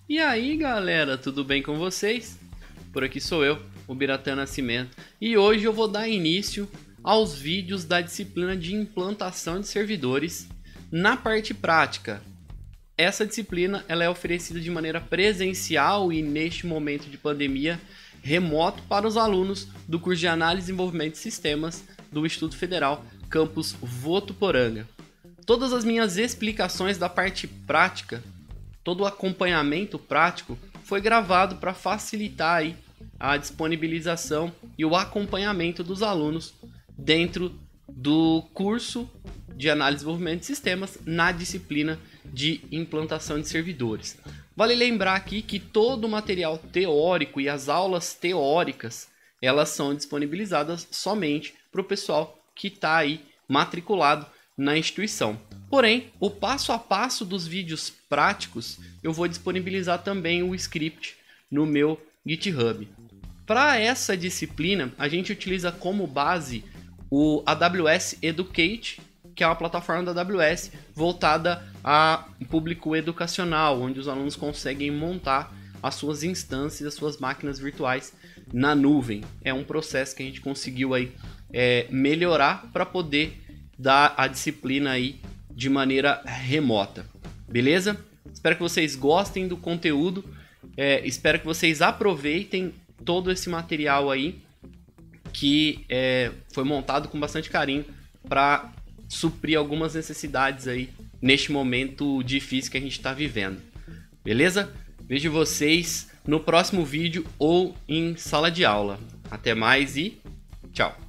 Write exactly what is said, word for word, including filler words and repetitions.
E aí galera, tudo bem com vocês? Por aqui sou eu, o Biratã Nascimento, e hoje eu vou dar início aos vídeos da disciplina de implantação de servidores na parte prática. Essa disciplina ela é oferecida de maneira presencial e neste momento de pandemia remoto para os alunos do curso de Análise e Desenvolvimento de Sistemas do Instituto Federal Campus Votuporanga. Todas as minhas explicações da parte prática, todo o acompanhamento prático foi gravado para facilitar aí a disponibilização e o acompanhamento dos alunos dentro do curso de Análise e Desenvolvimento de Sistemas na disciplina de implantação de servidores. Vale lembrar aqui que todo o material teórico e as aulas teóricas elas são disponibilizadas somente para o pessoal que está aí matriculado na instituição. Porém, o passo a passo dos vídeos práticos eu vou disponibilizar também o script no meu GitHub. Para essa disciplina, a gente utiliza como base o A W S Educate, que é uma plataforma da A W S voltada a público educacional, onde os alunos conseguem montar as suas instâncias, as suas máquinas virtuais na nuvem. É um processo que a gente conseguiu aí, é, melhorar para poder dar a disciplina aí de maneira remota. Beleza? Espero que vocês gostem do conteúdo, é, espero que vocês aproveitem todo esse material aí que é, foi montado com bastante carinho para suprir algumas necessidades aí neste momento difícil que a gente está vivendo. Beleza? Vejo vocês no próximo vídeo ou em sala de aula. Até mais e tchau!